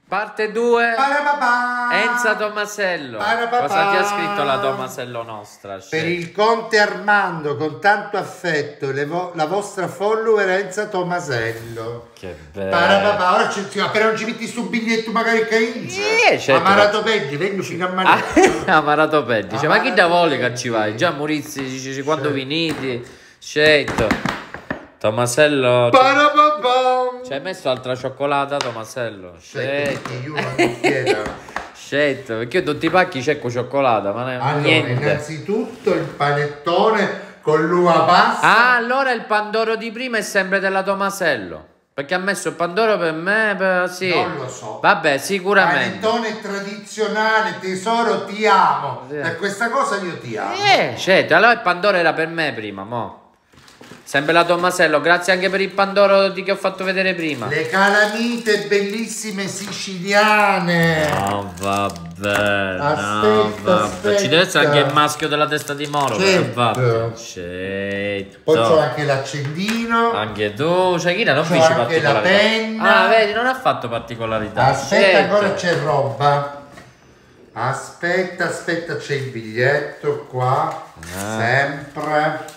Parte 2. Parapapà. Enza Tomasello. Parapapà. Cosa ti ha scritto la Tomasello nostra? Per il conte Armando, con tanto affetto, la vostra follower Enza Tomasello. Che bello. Parapapà. Ora appena non ci metti su biglietto magari che inizia. Certo. Amarato Peddi, vengo fino a Manetto. Amarato Peddi. Dice, ma chi da Amarato vuole che ci vai? Già Murizzi dice quando venite. Scelto. Tomasello. Parapapà. Ci hai messo altra cioccolata, Tomasello? Scelto. Io una bicchiera. Scelto, perché io tutti i pacchi cerco cioccolata, ma non è Allora, niente. innanzitutto il panettone con l'uva passa. Ah, allora il Pandoro di prima è sempre della Tomasello. Perché ha messo il Pandoro per me, sì. Non lo so. Vabbè, sicuramente. Panettone tradizionale, tesoro, ti amo. Sì. Per questa cosa io ti amo. Certo, allora il Pandoro era per me prima, mo. Sempre la Tomasello, grazie anche per il Pandoro che ho fatto vedere prima. Le calamite bellissime siciliane. No, vabbè. Aspetta. Ci deve essere anche il maschio della testa di Moro. Certo. Certo. Poi c'ho anche l'accendino. Anche tu, cioè chi non C'ho dici anche la particolarità. penna. Ah, vedi, non ha fatto particolarità. Aspetta, Certo. ancora c'è roba. Aspetta, c'è il biglietto qua. Sempre.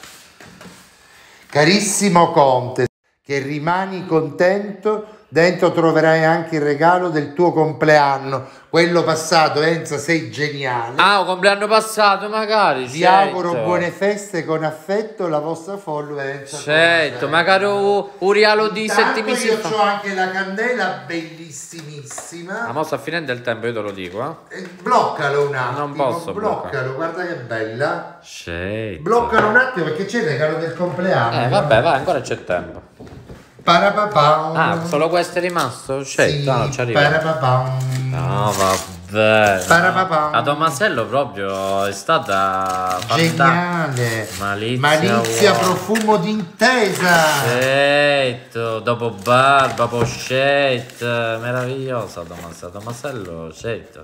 Carissimo Conte, che rimani contento, dentro troverai anche il regalo del tuo compleanno, quello passato. Enza, sei geniale. Ah, un compleanno passato magari. Vi certo. auguro buone feste con affetto, la vostra follower Enza. Certo, magari un regalo di Intanto 7 mesi io fa. ho anche la candela bellissimissima. Ma mo sta finendo il tempo, io te lo dico, Bloccalo un attimo. Non posso bloccalo, guarda che bella. Certo. Bloccalo un attimo perché c'è il regalo del compleanno. Vabbè, vai, ancora c'è tempo. Parapapà. Ah, solo questo è rimasto? Certo, Sì, no, ci arriva. parapapà. No, vabbè. Parapapà. La Tomasello proprio è stata Geniale. Malizia, profumo d'intesa. Certo, dopo barba, pochette, meravigliosa Tomasello, certo.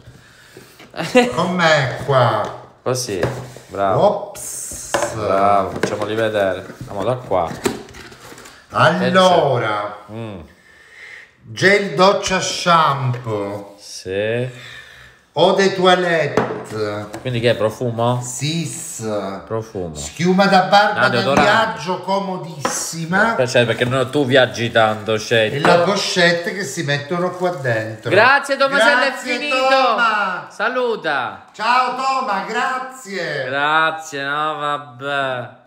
Com'è qua? Così, bravo. Ops. Bravo, facciamoli vedere. Andiamo da qua. Allora, gel doccia shampoo, Sì. eau de toilette, Quindi che è profumo? sis, Profumo. schiuma da barba da deodorante. viaggio comodissima Cioè, perché tu viaggi tanto, e certo. la pochette che si mettono qua dentro. Grazie Tomasello, è Grazie, finito. Toma. Saluta. Ciao Toma, grazie. Grazie, no vabbè.